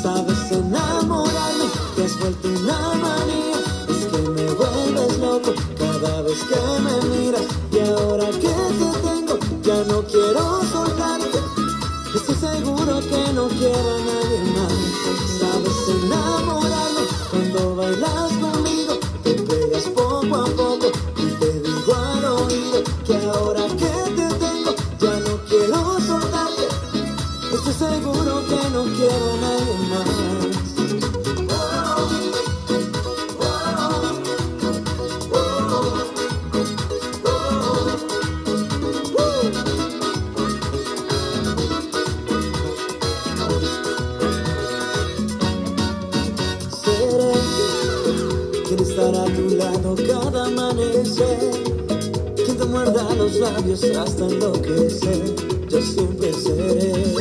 Sabes enamorarme, te has vuelto una manía. Es que me vuelves loco cada vez que me miras. Y ahora que te tengo, ya no quiero soltarte. Estoy seguro que no quiero a nadie más. Sabes enamorarme cuando bailas conmigo. Te pegas poco a poco y te digo al oído que ahora que te tengo, ya no quiero soltarte. Estoy seguro que no quiero a nadie más. Quiero estar a tu lado cada amanecer, quien te muerda los labios hasta enloquecer. Yo siempre seré